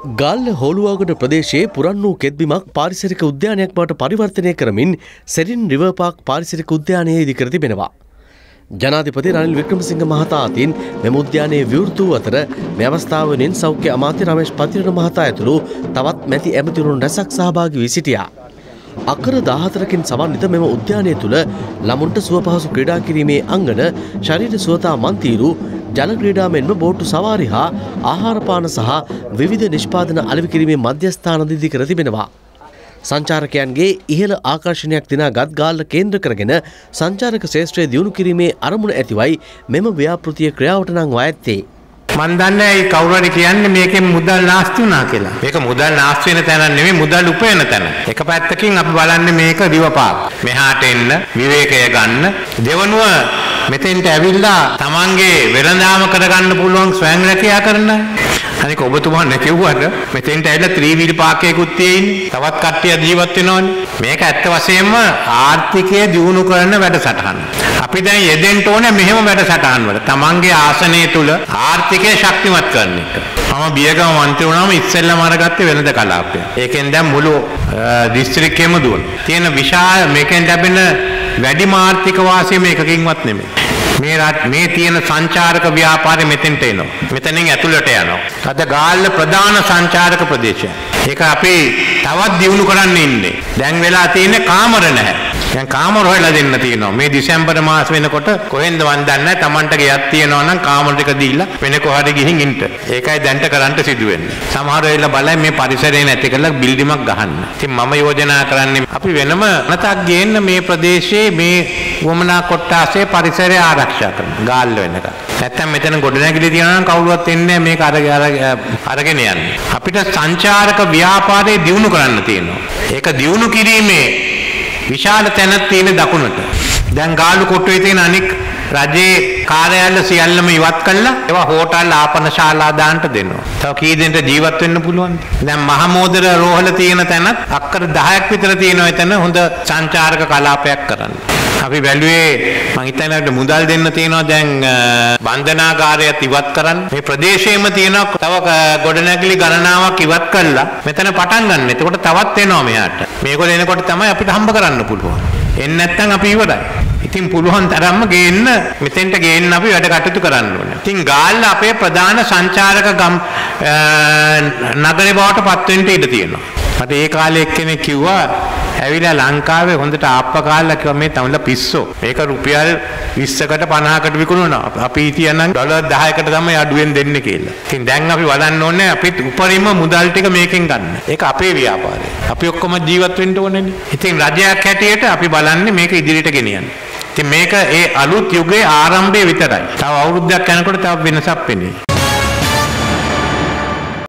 ගල්ල හෝලුවාගොඩ ප්‍රදේශයේ පුරන් වූ කෙත්බිමක් පාරිසරික උද්‍යානයක් බවට පරිවර්තනය කරමින් සෙරින් රිවර් පාක් පාරිසරික උද්‍යානය ඉදිකර තිබෙනවා. ජනාධිපති රනිල් වික්‍රමසිංහ මහතා අතින් මෙම උද්‍යානයේ විවෘත වූ අතර මේ අවස්ථාවෙන් සෞඛ්‍ය අමාත්‍ය රමේෂ් පතිරණ මහතා ඇතුළු තවත් මැති ඇමතිවරුන් රැසක් සහභාගී වී සිටියා. අකර 14කින් සමන්විත මෙම උද්‍යානය තුළ ළමුන්ට සුවපහසු ක්‍රීඩා කිරීමේ අංගන, ශරීර සුවතා මන්තිරු, ජල ක්‍රීඩා මෙන්ම බෝට්ටු සවාරි හා ආහාර පාන සහ විවිධ නිෂ්පාදන අලෙවි කිරීමේ මධ්‍යස්ථාන ඉදි කර තිබෙනවා. සංචාරකයන්ගේ ඉහළ ආකර්ෂණයක් දිනාගත් ගාල්ල කේන්ද්‍ර කරගෙන සංචාරක ශේෂ්ත්‍රය දියුණු කිරීමේ අරමුණ ඇතිවයි මෙම ව්‍යාපෘතිය ක්‍රියාවට නංවා ඇත්තේ. මන් දන්නේ ඒ කවුරු හරි කියන්නේ මේකෙන් මුදල් නාස්ති වුණා කියලා. මේක මුදල් නාස්ති වෙන තැන නෙමෙයි, මුදල් උපයන තැන. එක පැත්තකින් අපි බලන්නේ මේක රිවපාක්. මෙහාට එන්න, විවේකය ගන්න. දෙවනුව මෙතෙන්ට ඇවිල්ලා තමන්ගේ වෙළඳාම කරගන්න පුළුවන් ස්වයං රැකියා කරන්න. අනික ඔබතුමා නැකියුවට මෙතෙන්ට ඇවිල්ලා ත්‍රිවිල් පාකයකුත් තියෙන්නේ. තවත් කට්ටිය ජීවත් වෙනවනේ. මේක ඇත්ත වශයෙන්ම ආර්ථිකය දියුණු කරන වැඩසටහන. අපි දැන් යෙදෙන්න ඕනේ මෙහෙම වැඩසටහන් වල. තමන්ගේ ආසනය තුල ආර්ථිකය ශක්තිමත් කරන එක. මම බියගම මන්ත්‍රී වුණාම ඉස්සෙල්ලාම අරගත්තේ වෙළඳ කලාපය. ඒකෙන් දැන් මුළු දිස්ත්‍රික්කෙම දුවන. තියෙන විශාල මේකෙන් ලැබෙන වැඩිම ආර්ථික වාසිය මේකකින්වත් නෙමෙයි. මේ තියෙන සංචාරක ව්‍යාපාරෙ මෙතෙන්ට එනවා. මෙතනින් ඇතුළට යනවා. අද ගාල්ල ප්‍රධාන සංචාරක ප්‍රදේශය. ඒක අපි තවත් දියුණු කරන්න ඉන්නේ. දැන් වෙලා තියෙන්නේ කාමර නැහැ. දැන් කාමර හොයලා දෙන්න තියෙනවා. මේ දෙසැම්බර් මාස වෙනකොට කොහෙන්ද වන් දන්නේ නැහැ. Tamanට ගියක් තියෙනවා නම් කාමර ටික දීලා වෙන කොහරි ගිහින් ඉන්න. ඒකයි දැන්ට කරන්න සිදු වෙන්නේ. සමහර වෙලාව බලයි මේ පරිසරය නැති කරලා බිල්ඩිමක් ගහන්න. ඉතින් මම යෝජනා කරන්නේ අපි වෙනම නැතක් ගේන්න මේ ප්‍රදේශයේ මේ වමනා කොට්ටාසේ පරිසරය ආරක්ෂා කරන්න. ගාල්ල වෙනකන්. නැත්තම් මෙතන ගොඩනැගිලි තියනවා නම් කවුරුවත් එන්නේ මේක අරගෙන යන්නේ. අපිට සංචාරක ව්‍යාපාරය දියුණු කරන්න තියෙනවා. ඒක දියුණු කිරීමේ විශාල තැනක් තියෙන දකුණට. දැන් ගාලු කොටුවේ තියෙන අනික් රජයේ කාර්යාලය සියල්ලම ඉවත් කළා. ඒවා හෝටල් ආපනශාලා දාන්නට දෙනවා. තව කී දෙනෙක් ජීවත් වෙන්න පුළුවන්ද? දැන් මහමෝදර රෝහල තියෙන තැනත් අක්කර 10ක් විතර තියෙනවා එතන හොඳ සංචාරක කලාපයක් කරන්න. අපි බැලුවේ මං හිතන්නේ මුදල් දෙන්න තියෙනවා දැන් බන්ධනාගාරයත් ඉවත් කරන්න. මේ ප්‍රදේශයේම තියෙන තව ගොඩනැගිලි ගණනාවක් ඉවත් කළා. මෙතන පටන් ගන්න. එතකොට තවත් එනවා මෙයාට. මේගොල්ලෝ එනකොට තමයි අපිට හම්බ කරන්න පුළුවන්. එන්නේ නැත්නම් අපි ඉවරයි. ඉතින් පුළුවන් තරම්ම ගේන්න මෙතෙන්ට ගේන්න අපි වැඩ කටයුතු කරන්න ඕනේ. ඉතින් ගාල්ල අපේ ප්‍රධාන සංචාරක නගරේ බවට පත් වෙන්න ඉඩ තියෙනවා. මට ඒ කාලේ එක්කෙනෙක් කිව්වා ඇවිල්ලා ලංකාවේ හොඳට ආප්ප කාලා කිව්වා මේ තමල පිස්සෝ. මේක රුපියල් 20කට 50කට විකුණනවා. අපි හිටියනම් ඩොලර් 10කට තමයි අඩුවෙන් දෙන්නේ කියලා. ඉතින් දැන් අපි බලන්න ඕනේ අපිට උපරිම මුදල් ටික මේකෙන් ගන්න. ඒක අපේ ව්‍යාපාරය. අපි ඔක්කොම ජීවත් වෙන්න ඕනේනේ. ඉතින් රජයක් හැටියට අපි බලන්නේ මේක ඉදිරියට ගෙනියන්න. ඉතින් මේක ඒ අලුත් යුගයේ ආරම්භය විතරයි. තව අවුරුද්දක් යනකොට තව වෙනසක් වෙන්නේ.